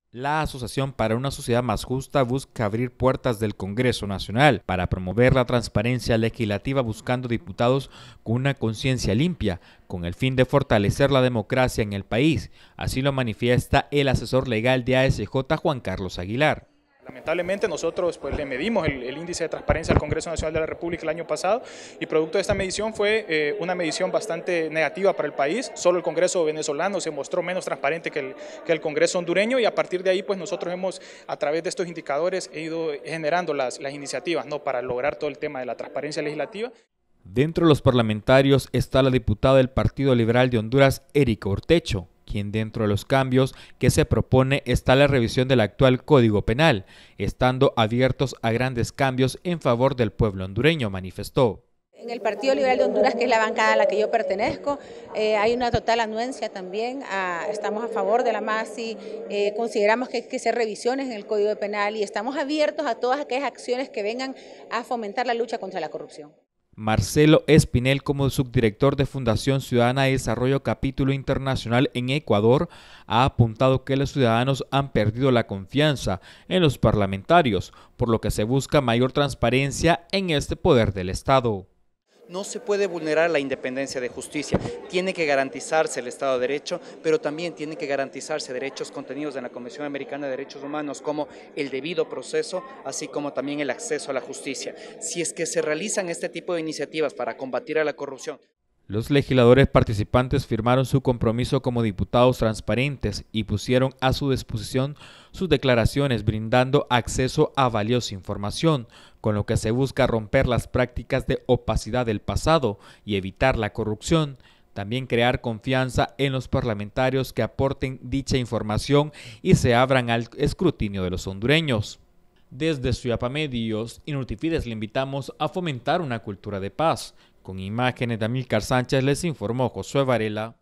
La Asociación para una Sociedad Más Justa busca abrir puertas del Congreso Nacional para promover la transparencia legislativa buscando diputados con una conciencia limpia, con el fin de fortalecer la democracia en el país. Así lo manifiesta el asesor legal de ASJ, Juan Carlos Aguilar. Lamentablemente nosotros pues le medimos el índice de transparencia al Congreso Nacional de la República el año pasado y producto de esta medición fue una medición bastante negativa para el país. Solo el Congreso venezolano se mostró menos transparente que el Congreso hondureño y a partir de ahí pues nosotros hemos a través de estos indicadores ido generando las iniciativas, ¿no?, para lograr todo el tema de la transparencia legislativa. Dentro de los parlamentarios está la diputada del Partido Liberal de Honduras, Erika Urtecho, quien dentro de los cambios que se propone está la revisión del actual Código Penal, estando abiertos a grandes cambios en favor del pueblo hondureño, manifestó. En el Partido Liberal de Honduras, que es la bancada a la que yo pertenezco, hay una total anuencia también, estamos a favor de la MASI, consideramos que hay que hacer revisiones en el Código Penal y estamos abiertos a todas aquellas acciones que vengan a fomentar la lucha contra la corrupción. Marcelo Espinel, como subdirector de Fundación Ciudadana de Desarrollo Capítulo Internacional en Ecuador, ha apuntado que los ciudadanos han perdido la confianza en los parlamentarios, por lo que se busca mayor transparencia en este poder del Estado. No se puede vulnerar la independencia de justicia, tiene que garantizarse el Estado de Derecho, pero también tiene que garantizarse derechos contenidos en la Convención Americana de Derechos Humanos como el debido proceso, así como también el acceso a la justicia. Si es que se realizan este tipo de iniciativas para combatir a la corrupción. Los legisladores participantes firmaron su compromiso como diputados transparentes y pusieron a su disposición sus declaraciones brindando acceso a valiosa información, con lo que se busca romper las prácticas de opacidad del pasado y evitar la corrupción. También crear confianza en los parlamentarios que aporten dicha información y se abran al escrutinio de los hondureños. Desde Suyapa Medios y Notifides le invitamos a fomentar una cultura de paz. Con imágenes de Amílcar Sánchez les informó Josué Varela.